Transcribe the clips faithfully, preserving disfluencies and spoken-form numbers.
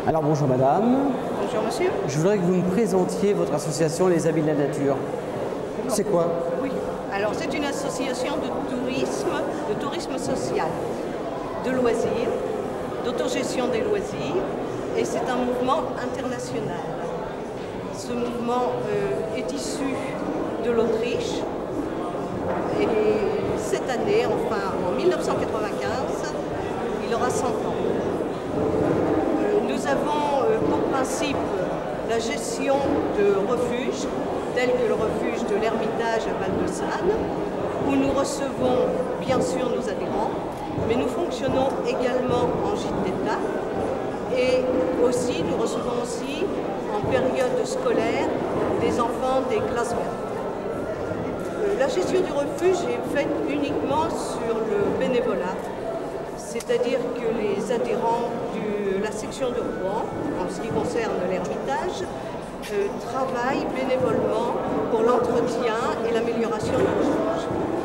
Alors bonjour madame. Bonjour monsieur. Je voudrais que vous me présentiez votre association Les Amis de la Nature. C'est quoi? Oui, alors c'est une association de tourisme, de tourisme social, de loisirs, d'autogestion des loisirs, et c'est un mouvement international. Ce mouvement euh, est issu de l'Autriche, et cette année, enfin en mille neuf cent quatre-vingt-quinze, il aura cent ans. Euh, nous avons euh, pour principe la gestion de refuges, tels que le refuge de l'Ermitage à Val-de-Sanne, où nous recevons bien sûr nos adhérents, mais nous fonctionnons également en gîte d'État, et aussi nous recevons aussi en période scolaire des enfants des classes vertes. La gestion du refuge est faite uniquement sur le bénévolat, c'est-à-dire que les adhérents de la section de Rouen, en ce qui concerne l'Ermitage, euh, travaillent bénévolement pour l'entretien et l'amélioration du refuge.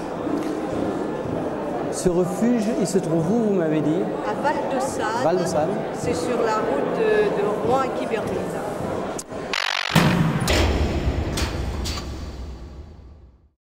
Ce refuge, il se trouve où, vous m'avez dit? À Val-de-Sanne, Val-de-Sanne. c'est sur la route de, de Rouen à Quiberville.